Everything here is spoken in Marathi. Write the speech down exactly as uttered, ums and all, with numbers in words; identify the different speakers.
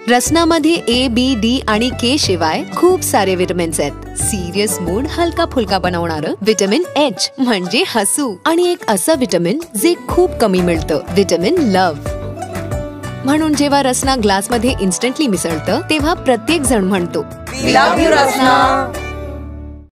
Speaker 1: रसनामध्ये ए बी डी आणि के शिवाय खूप सारे विटामिन्स आहेत. सिरियस मूड हलका फुलका बनवणारं विटामिन एच म्हणजे हसू, आणि एक असं विटामिन जे खूप कमी मिळतं, विटामिन लव्ह. म्हणून जेव्हा रसना ग्लास मध्ये इन्स्टंटली मिसळतं तेव्हा प्रत्येक जण म्हणतो,
Speaker 2: वी लव्ह यू रसना.